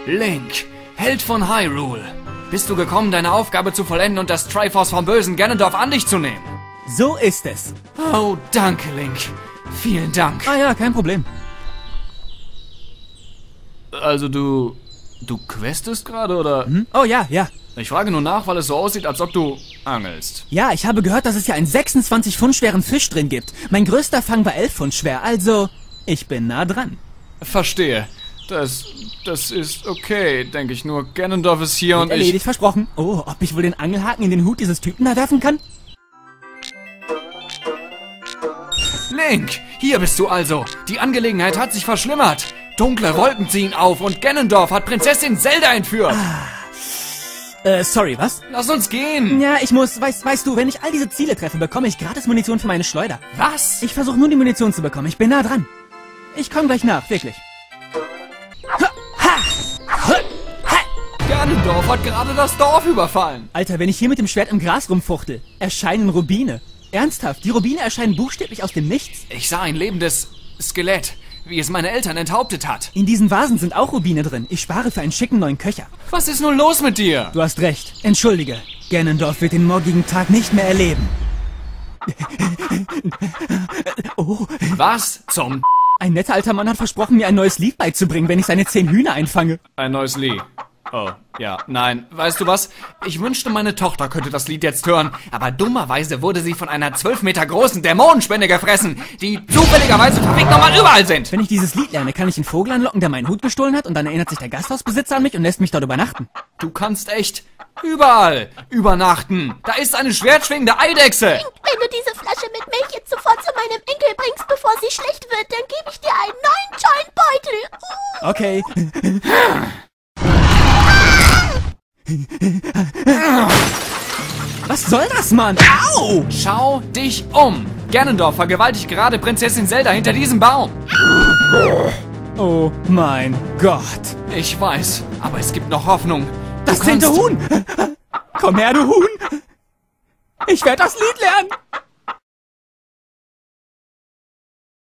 Link, Held von Hyrule. Bist du gekommen, deine Aufgabe zu vollenden und das Triforce vom bösen Ganondorf an dich zu nehmen? So ist es. Oh, danke, Link. Vielen Dank. Ah ja, kein Problem. Also du questest gerade, oder? Oh ja, ja. Ich frage nur nach, weil es so aussieht, als ob du angelst. Ja, ich habe gehört, dass es ja einen 26 Pfund schweren Fisch drin gibt. Mein größter Fang war 11 Pfund schwer, also ich bin nah dran. Verstehe. Das ist okay, denke ich. Nur Ganondorf ist hier und Erledigt, versprochen. Oh, ob ich wohl den Angelhaken in den Hut dieses Typen da werfen kann? Link, hier bist du also. Die Angelegenheit hat sich verschlimmert. Dunkle Wolken ziehen auf und Ganondorf hat Prinzessin Zelda entführt. Sorry, was? Lass uns gehen. Ja, ich muss, weißt du, wenn ich all diese Ziele treffe, bekomme ich gratis Munition für meine Schleuder. Was? Ich versuche nur die Munition zu bekommen, ich bin nah dran. Ich komme gleich nach, wirklich. Ganondorf hat gerade das Dorf überfallen. Alter, wenn ich hier mit dem Schwert im Gras rumfuchtel, erscheinen Rubine. Ernsthaft, die Rubine erscheinen buchstäblich aus dem Nichts. Ich sah ein lebendes Skelett, wie es meine Eltern enthauptet hat. In diesen Vasen sind auch Rubine drin. Ich spare für einen schicken neuen Köcher. Was ist nun los mit dir? Du hast recht. Entschuldige. Ganondorf wird den morgigen Tag nicht mehr erleben. Oh. Was zum... Ein netter alter Mann hat versprochen, mir ein neues Lied beizubringen, wenn ich seine 10 Hühner einfange. Ein neues Lied. Oh, ja, nein. Weißt du was? Ich wünschte, meine Tochter könnte das Lied jetzt hören, aber dummerweise wurde sie von einer 12 Meter großen Dämonenspinne gefressen, die zufälligerweise verfickt nochmal überall sind. Wenn ich dieses Lied lerne, kann ich einen Vogel anlocken, der meinen Hut gestohlen hat, und dann erinnert sich der Gasthausbesitzer an mich und lässt mich dort übernachten. Du kannst echt überall übernachten. Da ist eine schwertschwingende Eidechse. Wenn du diese Flasche mit Milch jetzt sofort zu meinem Enkel bringst, bevor sie schlecht wird, dann gebe ich dir einen neuen tollen Beutel. Okay. Was soll das, Mann? Au! Schau dich um. Ganondorf vergewaltigt gerade Prinzessin Zelda hinter diesem Baum. Oh mein Gott. Ich weiß, aber es gibt noch Hoffnung. Das 10. Huhn! Komm her, du Huhn! Ich werde das Lied lernen!